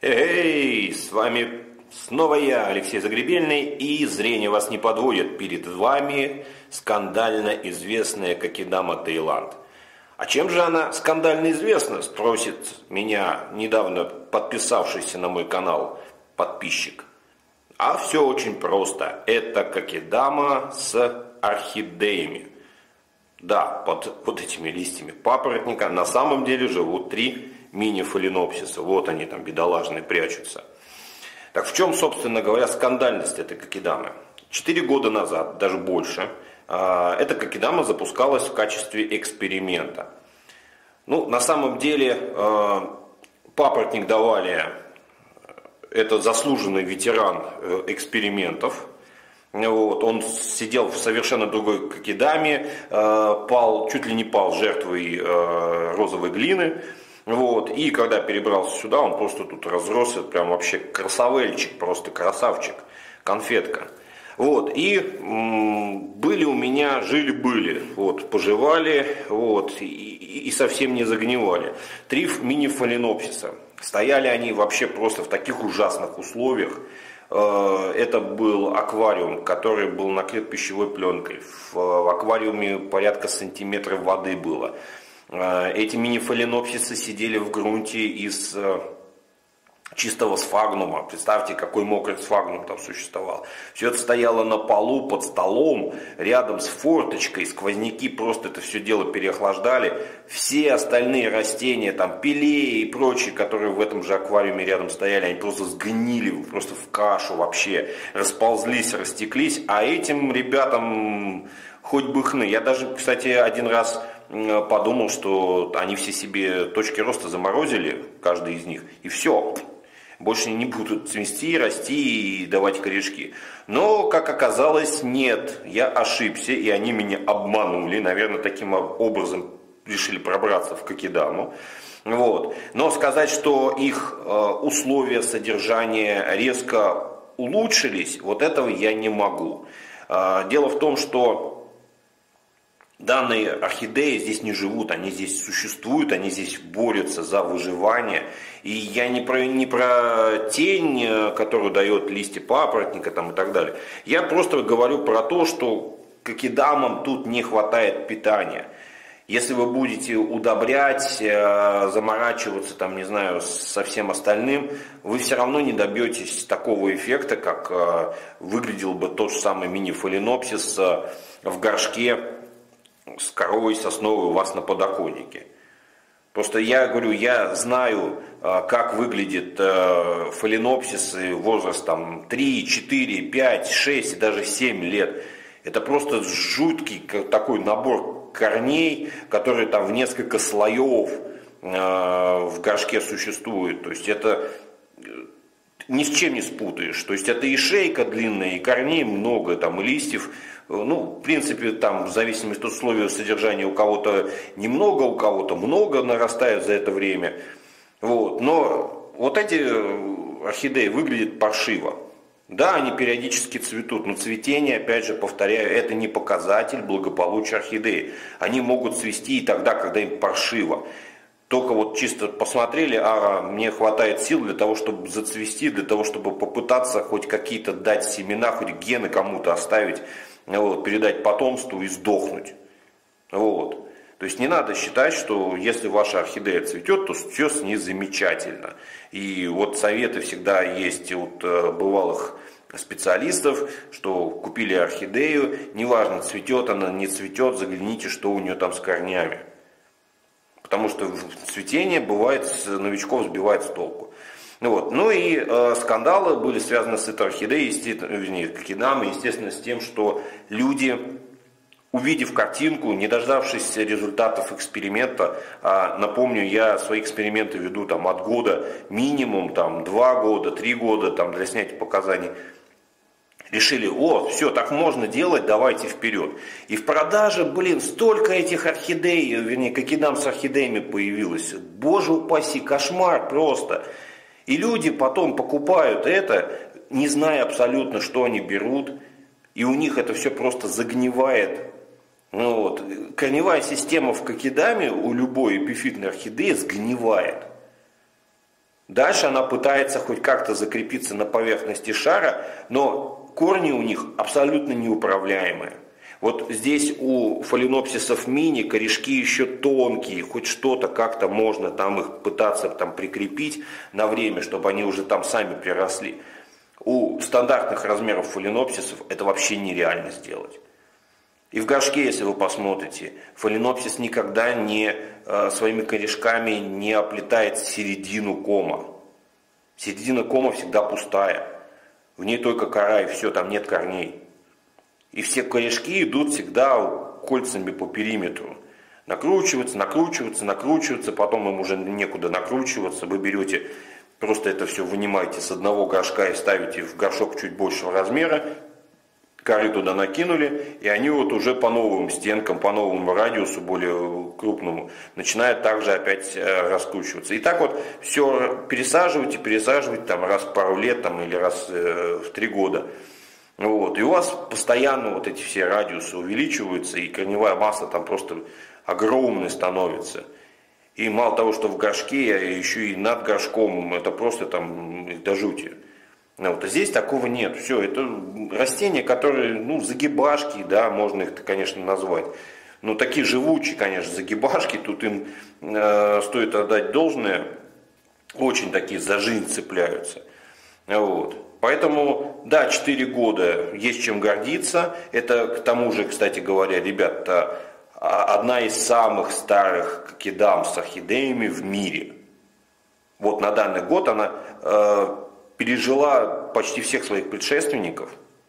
Эй, с вами снова я, Алексей Загребельный, и зрение вас не подводит. Перед вами скандально известная Кокидама Таиланд. А чем же она скандально известна, спросит меня недавно подписавшийся на мой канал подписчик. А все очень просто. Это Кокидама с орхидеями. Да, под вот этими листьями папоротника на самом деле живут 3 мини-фаленопсиса. Вот они там бедолажные прячутся. Так в чем, собственно говоря, скандальность этой Кокидамы? 4 года назад, даже больше, эта Кокидама запускалась в качестве эксперимента. Ну, на самом деле, папоротник давали, это заслуженный ветеран экспериментов. Вот, он сидел в совершенно другой Кокидаме, чуть ли не пал жертвой розовой глины. Вот, и когда перебрался сюда, он просто тут разросся, прям вообще красавельчик, просто красавчик, конфетка. Вот, и были у меня, жили-были, вот, поживали, вот, и совсем не загнивали. 3 мини-фаленопсиса. Стояли они вообще просто в таких ужасных условиях. Это был аквариум, который был накрыт пищевой пленкой. В аквариуме порядка сантиметров воды было. Эти мини-фаленопсисы сидели в грунте из чистого сфагнума. Представьте, какой мокрый сфагнум там существовал. Все это стояло на полу, под столом, рядом с форточкой. Сквозняки просто это все дело переохлаждали. Все остальные растения, там пилеи и прочие, которые в этом же аквариуме рядом стояли, они просто сгнили, просто в кашу вообще. Расползлись, растеклись. А этим ребятам хоть бы хны. Я даже, кстати, один раз подумал, что они все себе точки роста заморозили, каждый из них, и все. Больше не будут цвести, расти и давать корешки. Но, как оказалось, нет. Я ошибся, и они меня обманули. Наверное, таким образом решили пробраться в Кокидаму. Вот. Но сказать, что их условия содержания резко улучшились, вот этого я не могу. Дело в том, что данные орхидеи здесь не живут, они здесь существуют, они здесь борются за выживание. И я не про тень, которую дает листья папоротника там, и так далее. Я просто говорю про то, что Кокидамам тут не хватает питания. Если вы будете удобрять, заморачиваться, там, не знаю, со всем остальным, вы все равно не добьетесь такого эффекта, как выглядел бы тот же самый мини-фаленопсис в горшке с корой сосновой у вас на подоконнике. Просто я говорю, я знаю, как выглядят фаленопсисы возрастом 3, 4, 5, 6 и даже 7 лет. Это просто жуткий такой набор корней, которые там в несколько слоев в горшке существуют. То есть это ни с чем не спутаешь. То есть это и шейка длинная, и корней много, там, и листьев. Ну, в принципе, там, в зависимости от условий содержания, у кого-то немного, у кого-то много нарастает за это время. Вот. Но вот эти орхидеи выглядят паршиво. Да, они периодически цветут, но цветение, опять же, повторяю, это не показатель благополучия орхидеи. Они могут цвести и тогда, когда им паршиво. Только вот чисто посмотрели, мне хватает сил для того, чтобы зацвести, для того, чтобы попытаться хоть какие-то дать семена, хоть гены кому-то оставить. Вот, передать потомству и сдохнуть. Вот. То есть не надо считать, что если ваша орхидея цветет, то все с ней замечательно. И вот советы всегда есть от бывалых специалистов, что купили орхидею, неважно, цветет она, не цветет, загляните, что у нее там с корнями. Потому что цветение бывает, новичков сбивает с толку. Вот. Ну и скандалы были связаны с этой орхидеей, вернее, Кокидамой, естественно, с тем, что люди, увидев картинку, не дождавшись результатов эксперимента, напомню, я свои эксперименты веду там, от года минимум, там, 2 года, 3 года там, для снятия показаний, решили, все, так можно делать, давайте вперед. И в продаже, столько этих орхидей, вернее, Кокидам с орхидеями появилось. Боже упаси, кошмар просто. И люди потом покупают это, не зная абсолютно, что они берут, и у них это все просто загнивает. Ну, вот. Корневая система в Кокидаме у любой эпифитной орхидеи сгнивает. Дальше она пытается хоть как-то закрепиться на поверхности шара, но корни у них абсолютно неуправляемые. Вот здесь у фаленопсисов мини корешки еще тонкие, хоть что-то как-то можно там их пытаться там прикрепить на время, чтобы они уже там сами приросли. У стандартных размеров фаленопсисов это вообще нереально сделать. И в горшке, если вы посмотрите, фаленопсис никогда своими корешками не оплетает середину кома. Середина кома всегда пустая. В ней только кора и все, там нет корней. И все корешки идут всегда кольцами по периметру. Накручиваться, накручиваться, накручиваться, потом им уже некуда накручиваться. Вы берете, просто это все вынимаете с одного горшка и ставите в горшок чуть большего размера. Коры туда накинули, и они вот уже по новым стенкам, по новому радиусу, более крупному, начинают также опять раскручиваться. И так вот все пересаживайте, там раз в пару лет там, или раз в 3 года. Вот. И у вас постоянно вот эти все радиусы увеличиваются, и корневая масса там просто огромной становится. И мало того, что в горшке, еще и над горшком, это просто там до жути. Вот. А здесь такого нет. Все, это растения, которые, загибашки, да, можно их, конечно, назвать. Но такие живучие, конечно, загибашки, тут им стоит отдать должное, очень такие за жизнь цепляются. Вот. Поэтому, да, 4 года есть чем гордиться. Это, к тому же, кстати говоря, ребята, одна из самых старых кокидам с орхидеями в мире. Вот на данный год она пережила почти всех своих предшественников,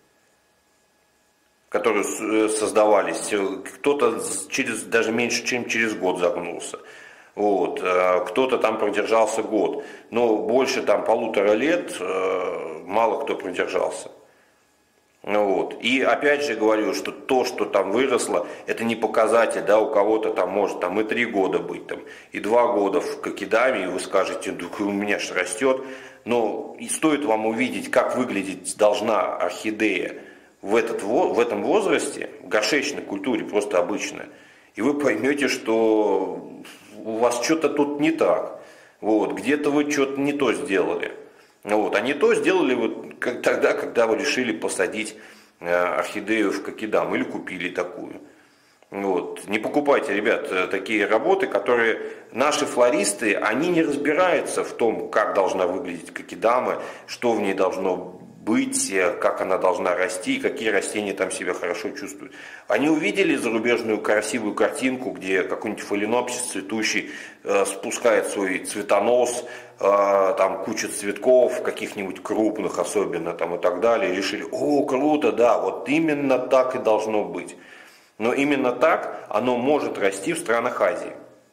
которые создавались. Кто-то даже меньше, чем через год загнулся. Вот. Кто-то там продержался год. Но больше там 1,5 лет мало кто продержался. Вот. И опять же говорю, что то, что там выросло, это не показатель, да, у кого-то там может там, и 3 года быть, там, и 2 года в кокидаме, и вы скажете, у меня же растет. Но и стоит вам увидеть, как выглядеть должна орхидея в этом возрасте, в горшечной культуре, просто обычная, и вы поймете, что у вас что-то тут не так. Вот, где-то вы что-то не то сделали. Вот, а не то сделали вот тогда, когда вы решили посадить орхидею в кокидам или купили такую. Вот. Не покупайте, ребят, такие работы, которые наши флористы, они не разбираются в том, как должна выглядеть кокидама, что в ней должно быть, как она должна расти, какие растения там себя хорошо чувствуют. Они увидели зарубежную красивую картинку, где какой-нибудь фаленопсис цветущий спускает свой цветонос, там куча цветков, каких-нибудь крупных особенно там и так далее, и решили, о, круто, да, вот именно так и должно быть. Но именно так оно может расти в странах Азии.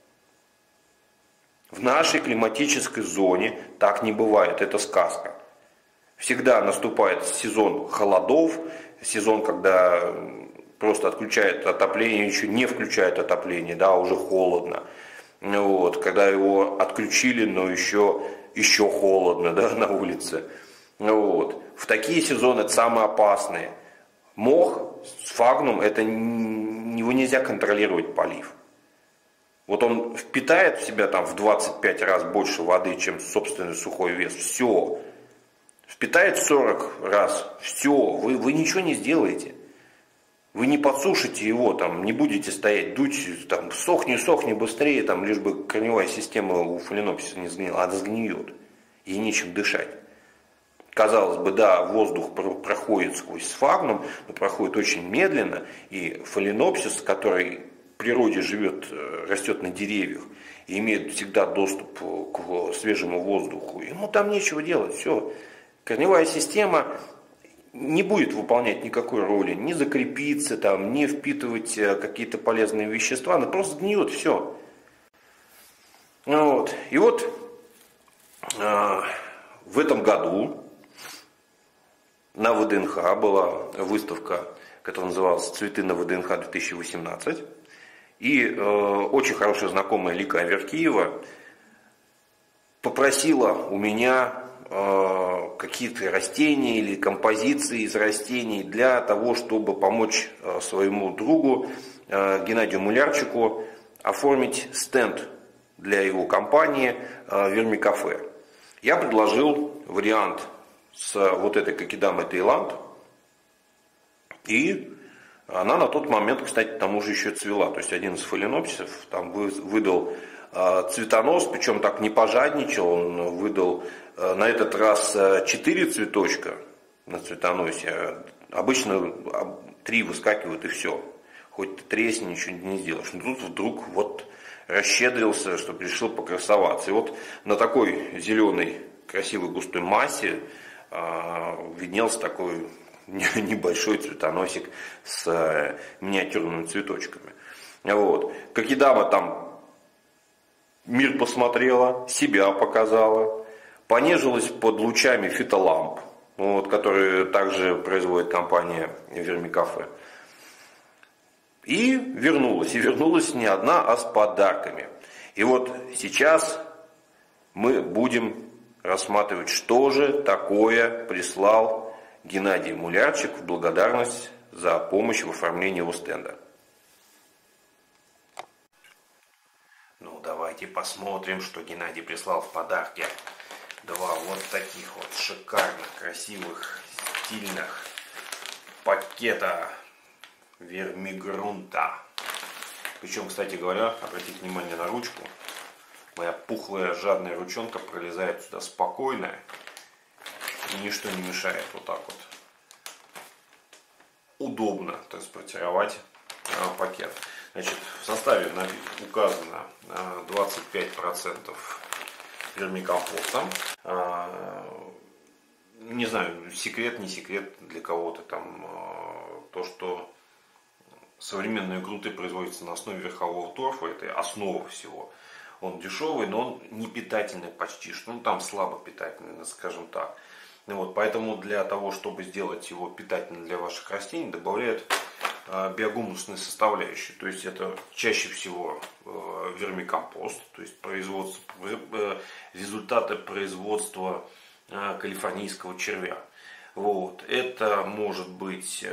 В нашей климатической зоне так не бывает, это сказка. Всегда наступает сезон холодов, сезон, когда просто отключают отопление, еще не включают отопление, да, уже холодно. Вот, когда его отключили, но еще холодно, да, на улице. Вот. В такие сезоны это самые опасные. Мох, сфагнум, его нельзя контролировать полив. Вот он впитает в себя там в 25 раз больше воды, чем собственный сухой вес. Все. Впитает в 40 раз. Все. Вы ничего не сделаете. Вы не подсушите его, там, не будете стоять, дуть, там, сохни быстрее, там, лишь бы корневая система у фаленопсиса не сгнила, она сгниет. Ей нечем дышать. Казалось бы, да, воздух проходит сквозь сфагнум, но проходит очень медленно, и фаленопсис, который в природе живет, растет на деревьях и имеет всегда доступ к свежему воздуху, ему там нечего делать, все. Корневая система не будет выполнять никакой роли, не закрепиться, там, не впитывать какие-то полезные вещества, она просто гниет, все. Вот. И вот в этом году на ВДНХ была выставка, которая называлась «Цветы на ВДНХ-2018». И очень хорошая знакомая Лика Аверкиева попросила у меня какие-то растения или композиции из растений для того, чтобы помочь своему другу Геннадию Мулярчику оформить стенд для его компании «Вермикафе». Я предложил вариант с вот этой кокидамой Таиланд. И она на тот момент, кстати, к тому же еще цвела. То есть один из фаленопсисов там выдал цветонос, причем так не пожадничал, он выдал на этот раз 4 цветочка на цветоносе. Обычно 3 выскакивают и все. Хоть ты тресни, ничего не сделаешь. Но тут вдруг вот расщедрился, чтобы решил покрасоваться. И вот на такой зеленой, красивой, густой массе виднелся такой небольшой цветоносик с миниатюрными цветочками. Вот. Кокидама там мир посмотрела, себя показала, понежилась под лучами фитоламп, вот, которые также производит компания Вермикафе. И вернулась не одна, а с подарками. И вот сейчас мы будем рассматривать, что же такое прислал Геннадий Мулярчик в благодарность за помощь в оформлении его стенда. Ну, давайте посмотрим, что Геннадий прислал в подарке. 2 вот таких вот шикарных, красивых, стильных пакета вермигрунта. Причем, кстати говоря, обратите внимание на ручку. Моя пухлая, жадная ручонка пролезает сюда спокойно. И ничто не мешает вот так вот. Удобно транспортировать пакет. Значит, в составе указано 25% вермикомпоста. Не знаю, секрет, не секрет для кого-то там то, что современные грунты производятся на основе верхового торфа, это основа всего. Он дешевый, но он не питательный почти что, ну там слабо питательный, скажем так. Вот, поэтому для того, чтобы сделать его питательным для ваших растений, добавляют биогумусные составляющие. То есть это чаще всего вермикомпост, то есть результаты производства калифорнийского червя. Вот. Это может быть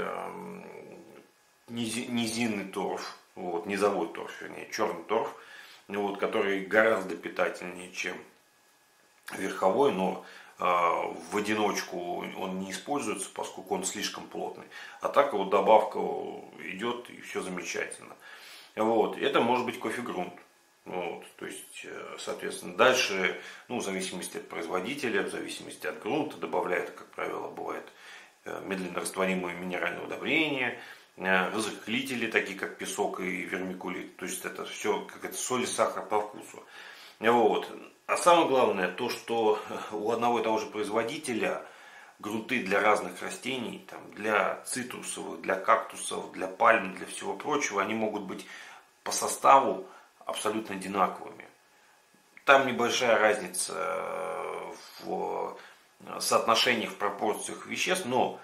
низинный торф, вот, низовой торф, вернее, черный торф, вот, который гораздо питательнее, чем верховой, но в одиночку он не используется, поскольку он слишком плотный. А так вот добавка идет и все замечательно. Вот. Это может быть кофе-грунт. Вот. То есть, соответственно, дальше, ну, в зависимости от производителя, в зависимости от грунта, добавляют, как правило, бывает медленно растворимые минеральные удобрения, разрыхлители, такие как песок и вермикулит. То есть это все как это соль и сахар по вкусу. Вот. А самое главное, то, что у одного и того же производителя грунты для разных растений, там, для цитрусовых, для кактусов, для пальм, для всего прочего, они могут быть по составу абсолютно одинаковыми. Там небольшая разница в соотношениях, в пропорциях веществ, но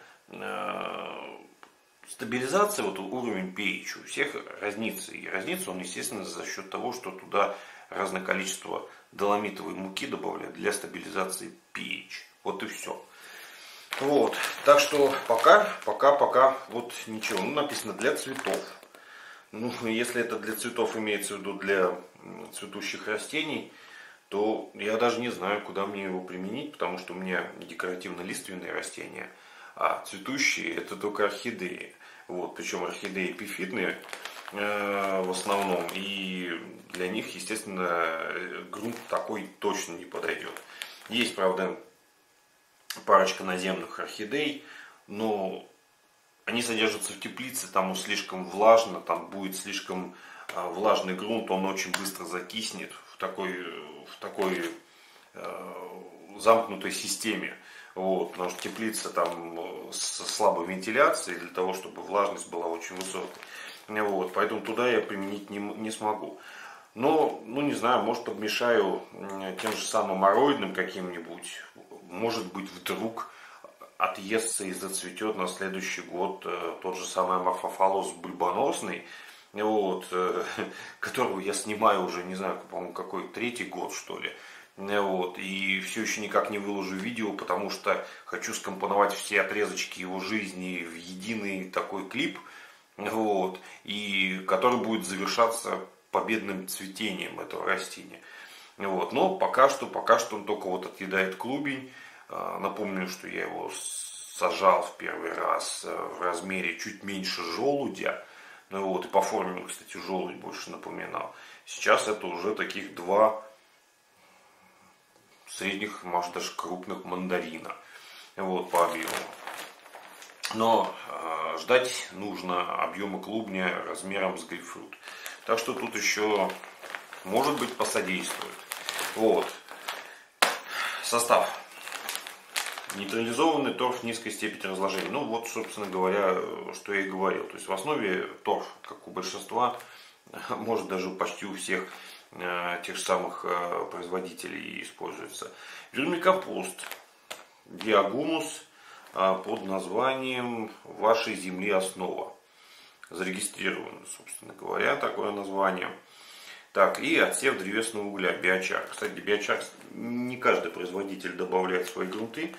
стабилизация, вот уровень pH у всех разнится. И разнится он, естественно, за счет того, что туда разное количество доломитовой муки добавляют для стабилизации pH. Вот и все. Вот. Так что пока вот ничего. Ну, написано для цветов. Ну, если это для цветов имеется в виду для цветущих растений, то я даже не знаю, куда мне его применить, потому что у меня декоративно-лиственные растения, а цветущие это только орхидеи. Вот. Причем орхидеи эпифитные в основном, и для них, естественно, грунт такой точно не подойдет. Есть, правда, парочка наземных орхидей, но они содержатся в теплице, там слишком влажно, там будет слишком влажный грунт, он очень быстро закиснет в такой замкнутой системе. Вот, потому что теплица там со слабой вентиляцией, для того, чтобы влажность была очень высокой. Вот, поэтому туда я применить не смогу. Но, ну не знаю, может обмешаю тем же самым ароидным каким-нибудь. Может быть, вдруг отъестся и зацветет на следующий год тот же самый аморфофалос бульбоносный, вот, которого я снимаю уже, не знаю, по-моему, какой 3-й год, что ли. Вот, и все еще никак не выложу видео, потому что хочу скомпоновать все отрезочки его жизни в единый такой клип, вот, и который будет завершаться победным цветением этого растения. Вот. Но пока что он только вот отъедает клубень. Напомню, что я его сажал в первый раз в размере чуть меньше желудя. Ну вот, и по форме, кстати, желудь больше напоминал. Сейчас это уже таких 2 средних, может даже крупных мандарина. Вот, по объему. Но ждать нужно объема клубня размером с грейпфрут. Так что тут еще, может быть, посодействует. Вот. Состав. Нейтрализованный торф низкой степени разложения. Ну вот, собственно говоря, что я и говорил. То есть в основе торф, как у большинства, может даже почти у всех тех же самых производителей используется. Вермикомпост. Биогумус под названием «Вашей земли основа». Зарегистрировано, собственно говоря, такое название. Так, и отсев древесного угля, биочар. Кстати, биочар не каждый производитель добавляет в свои грунты.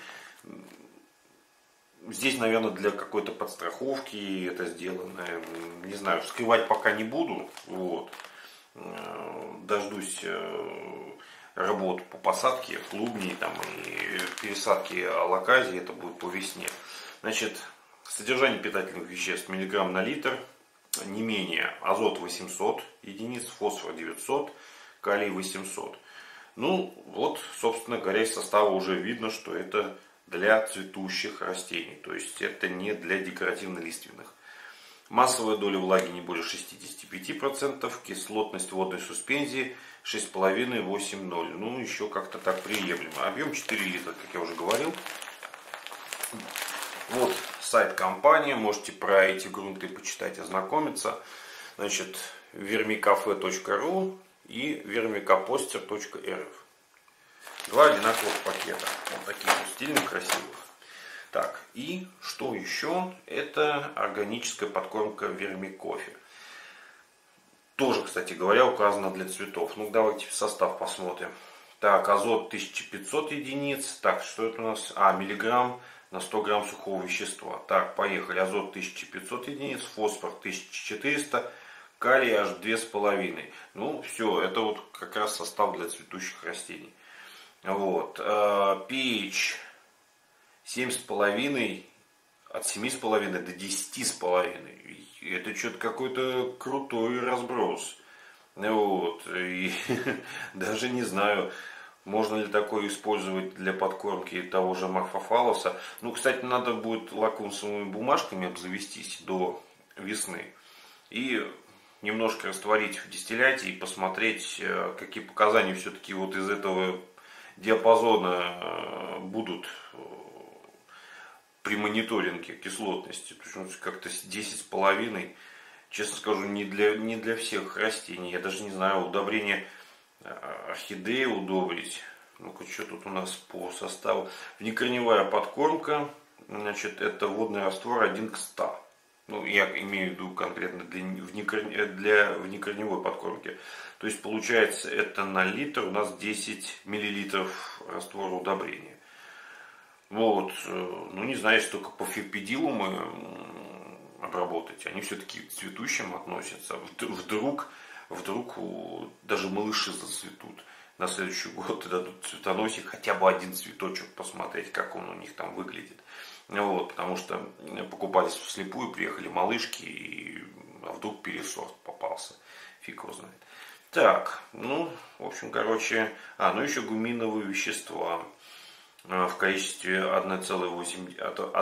Здесь, наверное, для какой-то подстраховки это сделано. Не знаю, скрывать пока не буду. Вот. Дождусь работу по посадке клубней там, и пересадке алоказии. Это будет по весне. Значит, содержание питательных веществ миллиграмм на литр. Не менее азот 800 единиц, фосфор 900, калий 800. Ну, вот, собственно говоря, из состава уже видно, что это для цветущих растений. То есть это не для декоративно-лиственных. Массовая доля влаги не более 65%, кислотность водной суспензии 6,5-8,0. Ну, еще как-то так приемлемо. Объем 4 литра, как я уже говорил. Вот сайт компании, можете про эти грунты почитать, ознакомиться. Значит, vermicafe.ru и vermicaposter.rf. 2 одинаковых пакета. Вот таких вот стильных, красивых. Так, и что еще? Это органическая подкормка вермикофе. Тоже, кстати говоря, указано для цветов. Ну, давайте состав посмотрим. Так, азот 1500 единиц. Так, что это у нас? Миллиграмм на 100 грамм сухого вещества. Так, поехали. Азот 1500 единиц, фосфор 1400, калий аж 2,5. Ну, все, это вот как раз состав для цветущих растений. Вот. pH 7,5, от 7,5 до 10,5. Это что-то какой-то крутой разброс. Вот. И даже не знаю, можно ли такое использовать для подкормки того же морфофалоса. Ну, кстати, надо будет лакмусовыми бумажками обзавестись до весны. И немножко растворить в дистилляте и посмотреть, какие показания все-таки вот из этого диапазона будут при мониторинге кислотности. Потому что как-то 10,5, честно скажу, не для всех растений. Я даже не знаю, удобрение орхидеи удобрить. Ну-ка, что тут у нас по составу? Внекорневая подкормка. Значит, это водный раствор 1 к 100. Ну, я имею в виду конкретно для внекорневой подкормки. То есть, получается, это на литр у нас 10 миллилитров раствора удобрения. Вот. Ну, не знаю, если только по ферпидилумы обработать. Они все-таки к цветущим относятся. Вдруг даже малыши зацветут. На следующий год дадут цветоносик, хотя бы один цветочек посмотреть, как он у них там выглядит. Вот, потому что покупались вслепую, приехали малышки, а вдруг пересорт попался. Фиг его знает. Так, ну, в общем, короче, ну еще гуминовые вещества в количестве от 1,8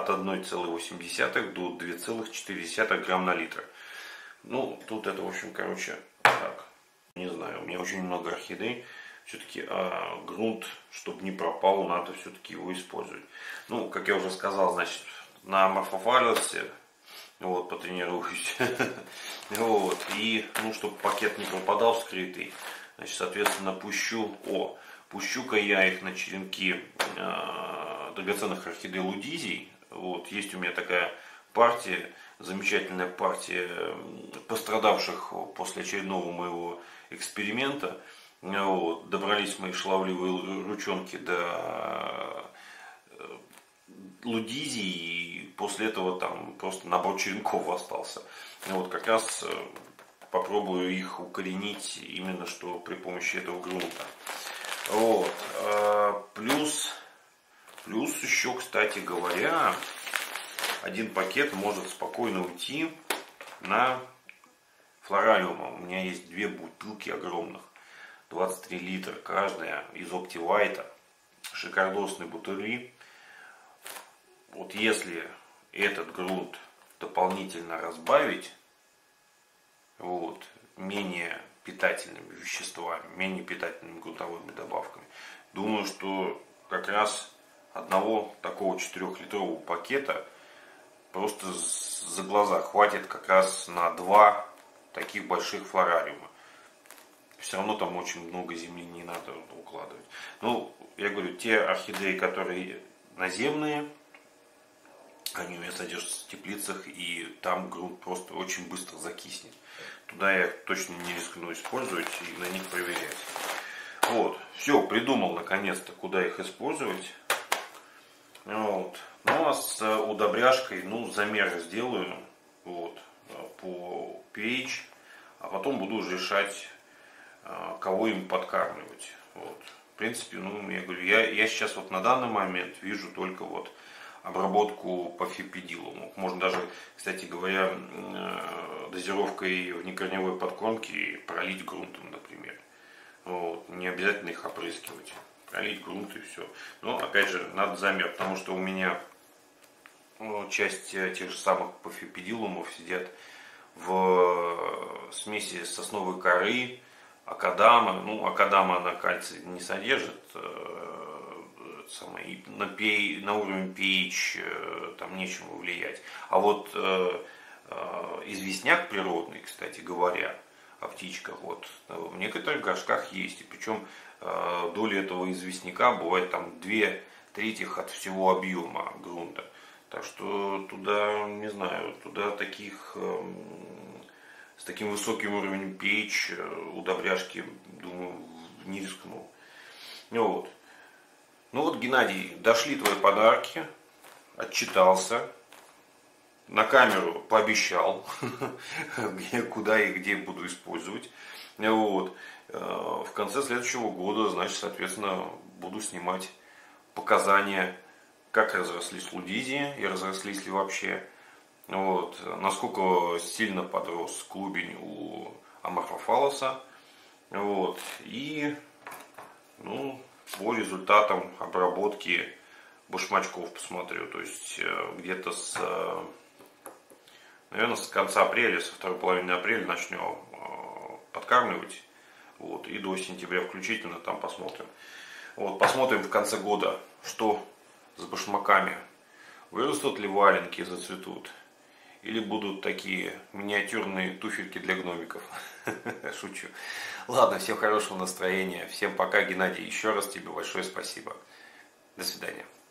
до 2,4 грамм на литр. Ну, тут это, в общем, короче, так, не знаю, у меня очень много орхидей. Все-таки грунт, чтобы не пропал, надо все-таки его использовать. Ну, как я уже сказал, значит, на морфофалосе вот, потренируюсь. Вот, и, ну, чтобы пакет не пропадал вскрытый, значит, соответственно, пущу-ка я их на черенки драгоценных орхидей лудизий. Вот, есть у меня такая партия, замечательная партия пострадавших после очередного моего эксперимента. Вот, добрались мои шаловливые ручонки до лудизии, и после этого там просто набор черенков остался. Вот, как раз попробую их укоренить именно что при помощи этого грунта. Вот. Плюс еще, кстати говоря, один пакет может спокойно уйти на флорариума. У меня есть две бутылки огромных, 23 литра каждая, из Оптивайта. Шикардосные бутыли. Вот если этот грунт дополнительно разбавить вот, менее питательными веществами, менее питательными грунтовыми добавками, думаю, что как раз одного такого 4-литрового пакета просто за глаза хватит как раз на 2 таких больших флорариума. Все равно там очень много земли не надо укладывать. Ну, я говорю, те орхидеи, которые наземные, они у меня содержатся в теплицах, и там грунт просто очень быстро закиснет. Туда я точно не рискну использовать и на них проверять. Вот, все, придумал наконец-то, куда их использовать. Вот. Ну, а с удобряшкой, ну, замеры сделаю, вот, по pH, а потом буду уже решать, кого им подкармливать. Вот. В принципе, ну, я говорю, я сейчас вот на данный момент вижу только вот обработку по фипидилуму. Можно даже, кстати говоря, дозировкой внекорневой подкормки пролить грунтом, например. Вот. Не обязательно их опрыскивать. Пролить грунт и все. Но, опять же, надо замер, потому что у меня часть тех же самых пофипидилумов сидят в смеси сосновой коры, акадама. Ну, акадама она кальций не содержит, и на уровень pH там нечему влиять. А вот известняк природный, кстати говоря, о птичках, вот, в некоторых горшках есть. И причем доля этого известняка бывает там 2/3 от всего объема грунта. Так что туда, не знаю, туда таких с таким высоким уровнем pH удобряшки, думаю, не рискну. Вот. Ну вот, Геннадий, дошли твои подарки, отчитался, на камеру пообещал, куда и где буду использовать. Вот. В конце следующего года, значит, соответственно, буду снимать показания, как разрослись лудизии и разрослись ли вообще. Вот. Насколько сильно подрос клубень у аморфофалоса. Вот. И, ну, по результатам обработки башмачков посмотрю. То есть где-то наверное, с конца апреля, со второй половины апреля начнем подкармливать. Вот, и до сентября включительно там посмотрим. Вот, посмотрим в конце года, что с башмаками. Вырастут ли валенки, зацветут. Или будут такие миниатюрные туфельки для гномиков. Шучу. Ладно, всем хорошего настроения. Всем пока, Геннадий. Еще раз тебе большое спасибо. До свидания.